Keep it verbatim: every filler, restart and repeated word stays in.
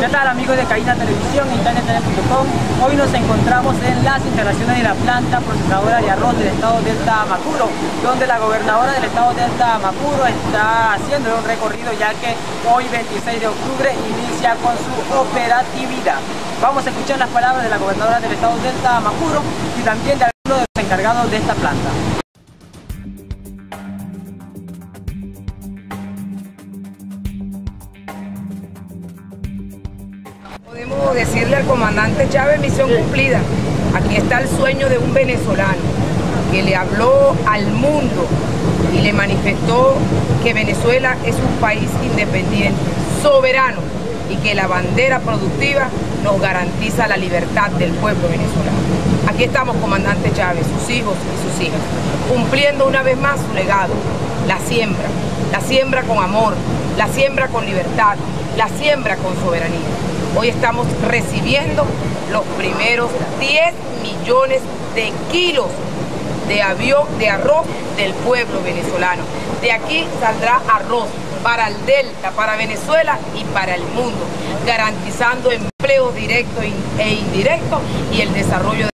¿Qué tal, amigos de Cabina Televisión y Italia Tele punto com? Hoy nos encontramos en las instalaciones de la planta procesadora de arroz del estado Delta Amacuro, donde la gobernadora del estado Delta Amacuro está haciendo un recorrido, ya que hoy veintiséis de octubre inicia con su operatividad. Vamos a escuchar las palabras de la gobernadora del estado Delta Amacuro y también de algunos de los encargados de esta planta. Podemos decirle al comandante Chávez, misión cumplida. Aquí está el sueño de un venezolano que le habló al mundo y le manifestó que Venezuela es un país independiente, soberano, y que la bandera productiva nos garantiza la libertad del pueblo venezolano. Aquí estamos, comandante Chávez, sus hijos y sus hijas, cumpliendo una vez más su legado, la siembra, la siembra con amor, la siembra con libertad, la siembra con soberanía. Hoy estamos recibiendo los primeros diez millones de kilos de avión, de arroz del pueblo venezolano. De aquí saldrá arroz para el Delta, para Venezuela y para el mundo, garantizando empleo directo e indirecto y el desarrollo de